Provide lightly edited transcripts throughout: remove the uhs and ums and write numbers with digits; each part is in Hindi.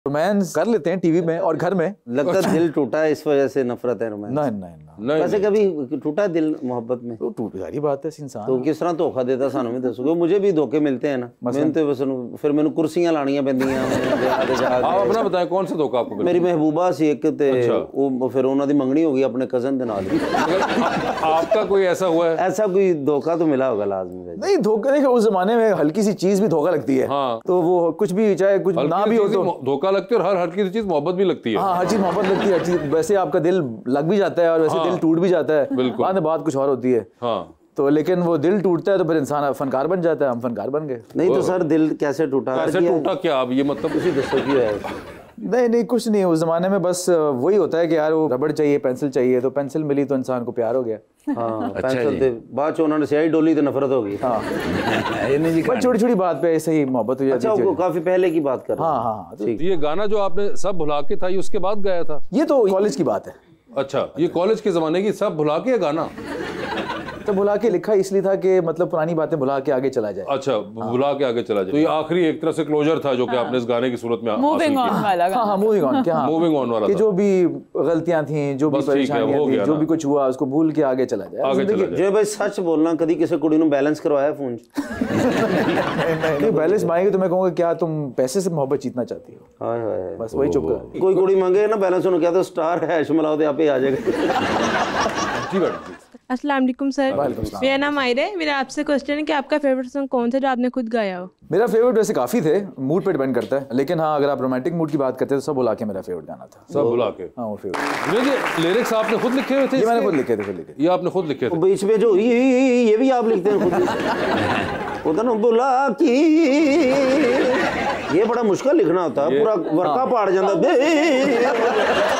रोमांस कर लेते हैं टीवी में और घर में। लगता है दिल टूटा है इस वजह से नफरत है रोमांस। नहीं वैसे कभी टूटा दिल मोहब्बत में? तो टूट जारी बात है इंसान। तो किस तरह धोखा देता सानू में दसोगे? मुझे भी धोखे मिलते हैं ना। मैं तो बस फिर मैंने कुर्सियां लानियां पैंदियां। आप अपना बताएं कौन सा धोखा आपको? मेरी महबूबा सी एक ते वो फिर उन्हों दी मंगनी हो गई अपने कजन दे नाल। आपका कोई ऐसा हुआ है? ऐसा कोई धोखा तो मिला होगा लाजमी। नहीं धोखा, देखो उस जमाने में हल्की सी चीज भी धोखा लगती है। हाँ। तो वो कुछ भी चाहे कुछ ना भी हो तो धोखा लगती है, और हर हल्की चीज मोहब्बत भी लगती है। हाँ, हर चीज मोहब्बत लगती है, हर चीज वैसे आपका दिल लग भी जाता है और वैसे दिल टूट भी जाता है। बाद में बात कुछ और होती है। हाँ। तो लेकिन वो दिल टूटता है तो फिर इंसान फनकार बन जाता है। हम फनकार बन गए। नहीं तो सर दिल कैसे टूटा? कैसे टूटा क्या? अब ये मतलब उसी दसो की है। नहीं कुछ नहीं, उस जमाने में बस वही होता है कि यार वो रबड़ चाहिए, पेंसिल चाहिए, तो पेंसिल मिली तो इंसान को प्यार हो गया। हाँ, पेंसिल ते बाद च उन्होंने स्याही डोली तो नफरत हो गई। हाँ, छोटी छोटी बात पे ऐसे ही मोहब्बत हो जाती है। अच्छा, काफी पहले की बात कर रहे हैं। हाँ, ठीक। ये गाना जो आपने सब भुला के था, ये उसके बाद गाया था? ये तो कॉलेज की बात है। अच्छा, ये कॉलेज के जमाने की सब भुला के गाना? तो भुला के लिखा इसलिए था कि मतलब पुरानी बातें भुला के आगे चला जाए। अच्छा, भुला के आगे चला जाए। तो ये आखिरी एक तरह से क्लोजर था जो कि आपने इस गाने की सूरत में मूविंग ऑन वाला गाना। हाँ, मूविंग ऑन क्या? मूविंग ऑन वाला कि जो भी गलतियां थी, जो भी परेशानियां थी, जो भी कुछ हुआ उसको भूल के आगे चला जाए। आगे चला जाए। जो भाई सच बोलना, कभी किसी कुड़ी ने बैलेंस करवाया फोन? नहीं, बैलेंस मांगेगे तो मैं कहूँगा क्या तुम पैसे से मोहब्बत जीतना चाहती हो? हाय हाय, बस वही चुप कर। कोई कुड़ी मांगे ना बैलेंस, उन्होंने क्या तो स्टार है मिलाओ तो आप ही आ जाएगा। जी मैडम। अस्सलाम वालेकुम सर, मेरा नाम आयरा है। मेरा आपसे क्वेश्चन है कि आपका फेवरेट सॉन्ग कौन सा जो आपने खुद गाया हो? मेरा फेवरेट वैसे काफी थे, मूड पे डिपेंड करता है, लेकिन हाँ अगर आप रोमांटिक मूड की बात करते हैं तो सब भुला के मेरा फेवरेट गाना था। सब भुला के? हाँ, वो फेवरेट। ये लिरिक्स आपने खुद लिखे हुए थे? ये मैंने खुद लिखे थे। ये आपने खुद लिखे थे? बीच में जो ये भी आप लिखते हैं खुद? होता ना बुला की, ये बड़ा मुश्किल लिखना होता है, पूरा वर्का पाड़ जाता।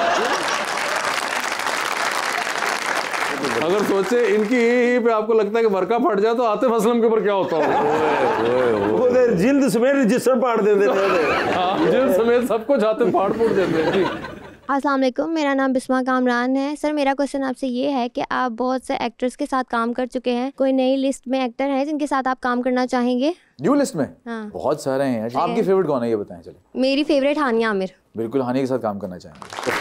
अगर सोचे इनकी पे आपको लगता है कि वर्का फट जाए तो आतिफ असलम के ऊपर क्या होता होगा? जिल्द समेत रजिस्टर पाड़ देते थे। हाँ, जिल्द समेत सबको जाते फाड़ फूट देते हैं। अस्सलाम वालेकुम, मेरा नाम बिस्मा कामरान है। सर मेरा क्वेश्चन आपसे ये है कि आप बहुत से एक्टर्स के साथ काम कर चुके हैं, कोई नई लिस्ट में एक्टर है जिनके साथ आप काम करना चाहेंगे? न्यू लिस्ट में? हाँ। बहुत सारे हैं। आपकी फेवरेट कौन है ये बताएं? चले। मेरी फेवरेट हानिया आमिर। बिल्कुल, हानिया के साथ काम करना चाहेंगे।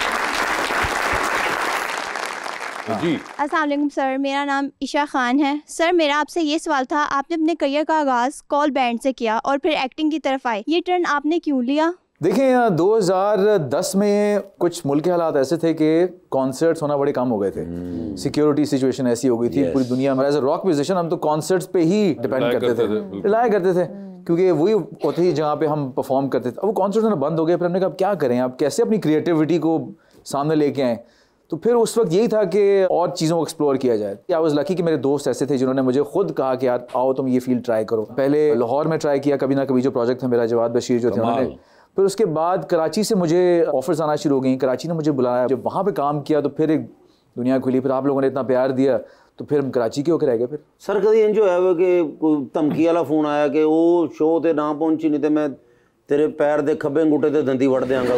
जी। अस्सलाम वालेकुम सर, मेरा नाम ईशा खान है। सर मेरा आपसे ये सवाल था, आपने अपने करियर का आगाज़ कॉल बैंड से किया और फिर एक्टिंग की तरफ आए, ये टर्न आपने क्यों लिया? देखिए 2010 में कुछ मुल्क के हालात ऐसे थे कि कॉन्सर्ट्स होना बड़े कम हो गए थे। सिक्योरिटी सिचुएशन ऐसी हो गई थी पूरी दुनिया में। एज अ रॉक म्यूजिशियन हम तो कॉन्सर्ट्स पे ही डिपेंड करते थे, रिलाय करते थे, क्योंकि वही होती थी जहाँ पे हम परफॉर्म करते थे। अब वो कॉन्सर्ट्स होना बंद हो गए, फिर हमने कहा क्या करें, आप कैसे अपनी क्रिएटिविटी को सामने लेके आएँ। तो फिर उस वक्त यही था कि और चीज़ों को एक्सप्लोर किया जाए। आई वाज लकी कि मेरे दोस्त ऐसे थे जिन्होंने मुझे खुद कहा कि यार आओ तुम ये फील्ड ट्राई करो। पहले लाहौर में ट्राई किया, कभी ना कभी जो प्रोजेक्ट था मेरा, जवाद बशीर जो थे उन्होंने। फिर उसके बाद कराची से मुझे ऑफर्स आना शुरू हो गई, कराची ने मुझे बुलाया, जब वहाँ पे काम किया तो फिर एक दुनिया खुली। फिर आप लोगों ने इतना प्यार दिया तो फिर हम कराची के होकर रह गए। फिर सर कभी इंज होया कि धमकी वाला फोन आया कि वो शो ते ना पहुंची नहीं तो मैं तेरे पैर दे खब्बे अंगूठे ते दंदी वड़ देंगा?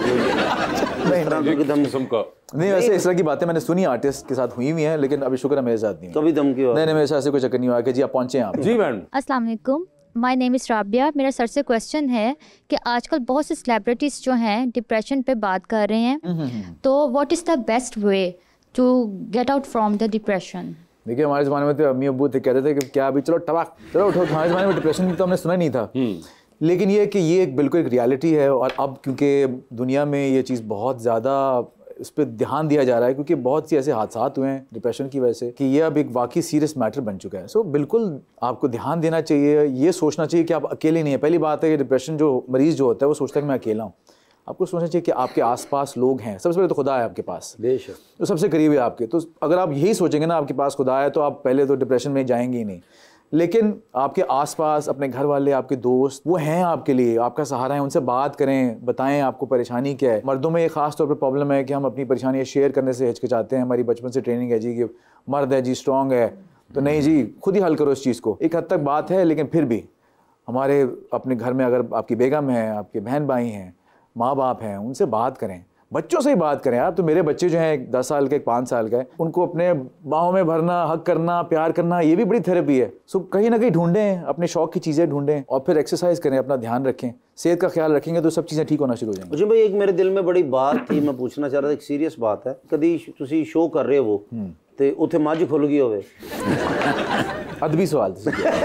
नहीं, वैसे इस तरह की बातें मैंने सुनी, आर्टिस्ट के साथ हुई हुई हैं, लेकिन अभी शुक्र है मेरे साथ नहीं। कभी धमकी हुआ? नहीं, मेरे साथ ऐसे कोई चक्कर नहीं हुआ कि जी आप पहुंचे आप। जी मैडम। अस्सलाम वालेकुम, माय नेम इज़ राबिया। मेरा सर से क्वेश्चन है कि आजकल बहुत से सेलिब्रिटीज़ जो हैं डिप्रेशन पे बात कर रहे हैं, तो what is the best way to get out from the depression? देखिए हमारे ज़माने में तो अम्मी अब्बू थे, कहते थे कि क्या अभी चलो टबाक चलो उठो। हमारे ज़माने में डिप्रेशन तो हमने सुना नहीं था, लेकिन ये कि ये बिल्कुल एक रियलिटी है। और अब क्योंकि दुनिया में ये चीज़ बहुत ज़्यादा उस पर ध्यान दिया जा रहा है, क्योंकि बहुत सी ऐसे हादसा हुए हैं डिप्रेशन की वजह से कि ये अब एक वाकई सीरियस मैटर बन चुका है। सो बिल्कुल आपको ध्यान देना चाहिए, ये सोचना चाहिए कि आप अकेले नहीं हैं। पहली बात है कि डिप्रेशन जो मरीज़ जो होता है वो सोचता है कि मैं अकेला हूँ। आपको सोचना चाहिए कि आपके आसपास लोग हैं। सबसे पहले तो खुदा है आपके पास, बेशक तो सबसे करीब है आपके। तो अगर आप यही सोचेंगे ना आपके पास खुदा है, तो आप पहले तो डिप्रेशन में जाएंगे ही नहीं। लेकिन आपके आसपास अपने घर वाले, आपके दोस्त, वो हैं आपके लिए, आपका सहारा है। उनसे बात करें, बताएं आपको परेशानी क्या है। मर्दों में ये ख़ास तौर पर प्रॉब्लम है कि हम अपनी परेशानियाँ शेयर करने से हिचकिचाते हैं। हमारी बचपन से ट्रेनिंग है जी कि मर्द है जी, स्ट्रॉन्ग है, तो नहीं जी खुद ही हल करो इस चीज़ को। एक हद तक बात है, लेकिन फिर भी हमारे अपने घर में अगर आपकी बेगम है, आपके बहन भाई हैं, माँ बाप हैं, उनसे बात करें। बच्चों से ही बात करें आप। तो मेरे बच्चे जो हैं 10 साल के, 5 साल का है, उनको अपने बाहों में भरना, हक करना, प्यार करना, ये भी बड़ी थेरेपी है। सो कहीं ना कहीं ढूंढें, अपने शौक की चीज़ें ढूंढें और फिर एक्सरसाइज करें, अपना ध्यान रखें, सेहत का ख्याल रखेंगे तो सब चीज़ें ठीक होना शुरू हो जाएंगी। जी भाई, एक मेरे दिल में बड़ी बात थी, मैं पूछना चाह रहा था, एक सीरियस बात है। कभी तुसी शो कर रहे हो ते उत्थे मझ खुल गई होवे? अदबी सवाल।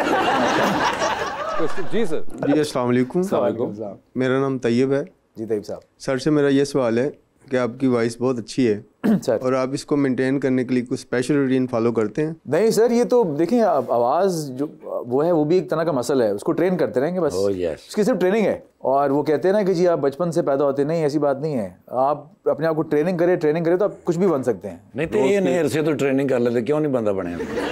जी सर। जी अस्सलाम वालेकुम। मेरा नाम तैयब है। जी तैयब साहब, सर से मेरा ये सवाल है कि आपकी वॉइस बहुत अच्छी है सर, और आप इसको मेंटेन करने के लिए कुछ स्पेशल रूटीन फॉलो करते हैं? नहीं सर, ये तो देखें आवाज़ जो वो है वो भी एक तरह का मसल है, उसको ट्रेन करते रहेंगे बस। उसकी सिर्फ ट्रेनिंग है। और वो कहते हैं ना कि जी आप बचपन से पैदा होते, नहीं ऐसी बात नहीं है। आप अपने आप को ट्रेनिंग करें तो आप कुछ भी बन सकते हैं। नहीं तो ये नेहर से तो ट्रेनिंग कर लेते, क्यों नहीं बंदा बने?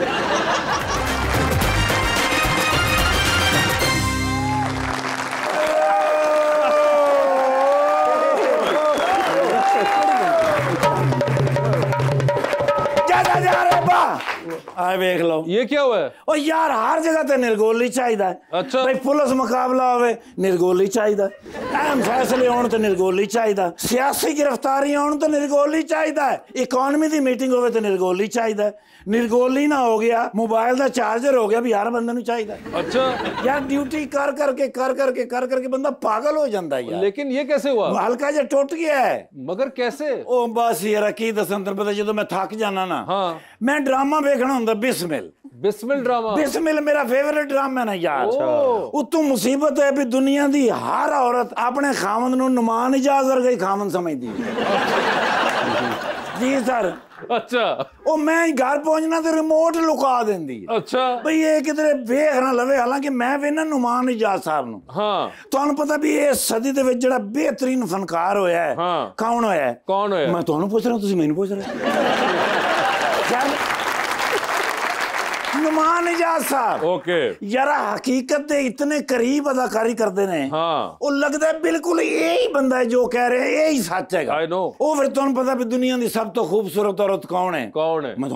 आए देख लो, ये क्या हुआ है? ओ यार, हर जगह ते निर्गोली चाहिदा है। अच्छा भाई, पुलिस मुकाबला होवे निर्गोली चाहिदा, अहम फैसले होण ते निर्गोली चाहिदा, सियासी गिरफ्तारी होण ते निर्गोली चाहिदा है, इकोनॉमी दी मीटिंग होवे ते निर्गोली चाहिदा। निर्गोली ना हो गया, मोबाइल दा चार्जर हो गया, भी हर बंदे नूं चाहिदा। अच्छा यार, ड्यूटी कर करके बंदा पागल हो जांदा यार। लेकिन ये कैसे हुआ? हल्का जा टुट गया है। मगर कैसे? ओ बस यार, की दसन तेन पता, जदों मैं थक जाना ना, हाँ, मैं ड्रामा देखना हुंदा बिस्मिल। बिस्मिल ड्रामा? बिस्मिल मेरा फेवरेट ड्रामा है ना यार। उतों मुसीबत है भी दुनिया दी हर औरत अपने खामन नूं नुमान इजाज वर्गा खामन समझदी है। जी सर। अच्छा। ओ मैं घर पहुंचना तो रिमोट लुका देंदी। अच्छा। भाई ये किधरे वेख ना लवे, हालांकि मैं वेना नुमान इजाज साहब नूं। हाँ। तुहानू पता भी ये सदी दे विच जेड़ा बेहतरीन फनकार होया है, हाँ, कौन होया है? कौन होया? मैं तुहानू पूछ रहा हूं, तुसीं मैनू पूछ रहे हो। नुमान इजाज साहब। ओके। यार हकीकत दे इतने करीब अदाकारी करते ने। हाँ। वो लगता है बिल्कुल यही बंदा है जो कह रहे हैं, यही सच है। I know. ओ फिर तुम पता भी दुनिया की सब तो खूबसूरत औरत कौन है? कौन है? मैं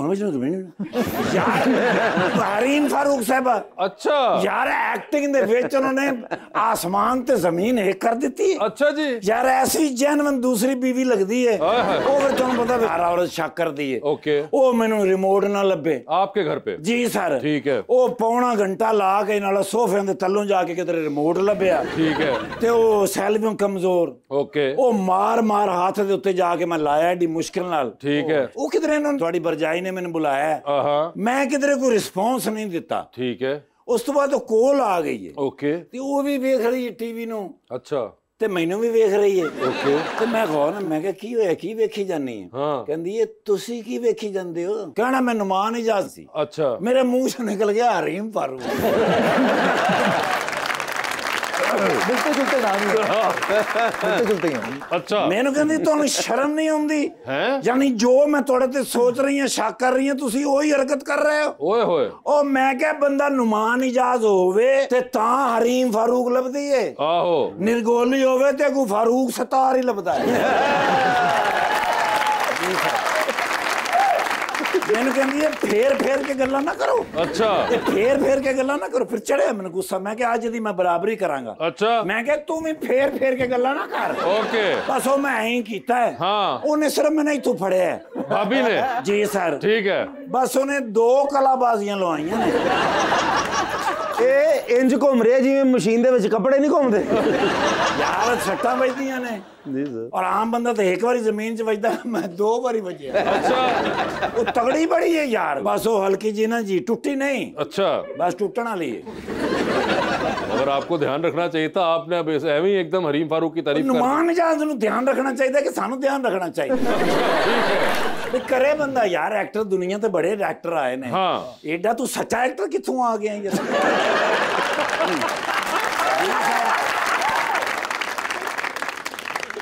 यार हरीम फारूक साहब। अच्छा। यार एक्टिंग दे विच उन्होंने आसमान ते जमीन एक कर दी। अच्छा जी। यार ऐसी जेन्युइन दूसरी बीवी लगती है। ओ फिर तुम पता भी हर औरत शक करती है। ओके। ओ मैनू रिमोट ना लभे आपके घर पे? जी सर। ठीक है। ओ पौना घंटा ला के नाल सोफे दे तलों जाके किधरे रिमोट लभ्या। ठीक है। ते ओ सैल्वियों कमजोर। ओके। ओ मार मार हाथ दे उत्ते जाके मैं लाया एडी मुश्किल नाल। ठीक है। ओ किधरे इन्होंने थोड़ी बरजाई ने मैंने बुलाया, मैं किधरे कोई रिस्पॉन्स नहीं दिता। ठीक है। उस तो बाद कॉल आ गई है। ओके। ते ओ भी वेख रही है टीवी नूं। अच्छा। ते मैनू भी वेख रही है। ओके। ते मैं कहो ना, मैं की होया, की वेखी जानी है? हाँ। कहंदी है तुसी की वेखी जांदे हो? कहना मैं नुमान इजाज सी। अच्छा। मेरे मुंह से निकल गया हरीम फारूक। मिलते जुलते नाम ही मिलते जुलते ही। अच्छा। मैनू कहंदी तुहानू शर्म नहीं आउंदी? यानी जो मैं तुहाडे ते सोच रही हां, शक कर रही हां, तुसी ओही हरकत कर रहे हो। ओए होए। ओ मैं क्या बंदा नुमान इजाज होवे ते तां हरीम फारूक लभदी है। आहो। निर्गोली होवे ते को फारूक सतार ही लभदा है। मैंने कहंदी है फेर फेर के गल्ला ना करो। अच्छा। फेर फेर के गल्ला ना करो। फिर चढ़े मैंने गुस्सा, मैं क्या आज दी मैं बराबरी करांगा। अच्छा। मैं क्या तू भी फेर फेर के गल्ला ना कर। ओके। बस वो मैं ही कीता है। हाँ। उन्हें सिर्फ मैंने इथों फड़िया है। भाभी ने? जी सर। ठीक है। बस उन्हें 2 कलाबाजियां लवाइयां ने। ए इंज घूम रहे जिवें मशीन दे विच कपड़े नहीं घूमदे। यार सट्टा बजदियां ने। जी सर। और आम बंदा तो एक बारी जमीन च बजदा, मैं 2 बारी बजया। अच्छा। वो तगड़ी बड़ी है यार। बस वो हल्की जी ना जी, टूटी नहीं। अच्छा। बस टूटने वाली है। अगर आपको ध्यान रखना चाहिए था, आपने अब ऐसे ही एकदम हरीम फारूक की तारीफ नुमान इजाज नूं ध्यान रखना चाहिए कि सानू ध्यान रखना चाहिए। ठीक है। करे बंदा यार, एक्टर दुनिया ते बड़े एक्टर आए ने। हाँ। एडा तू सच्चा एक्टर कित्थों आ गया यार?